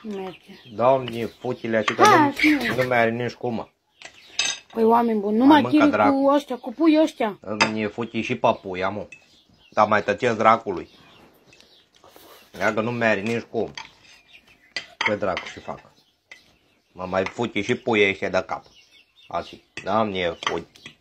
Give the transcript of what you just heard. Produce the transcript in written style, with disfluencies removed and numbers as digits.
Merge. Doamne, futile așa că nu mai are nici cum. Păi oameni buni, numai chiri cu ăștia, cu pui ăștia. Îmi futi și papuia, mă. Dar mai tăcesc dracului. Ia că nu mai are nici cum. Ce dracu și fac? Mă mai futi și puii ăștia de cap. Așa. Doamne, futi.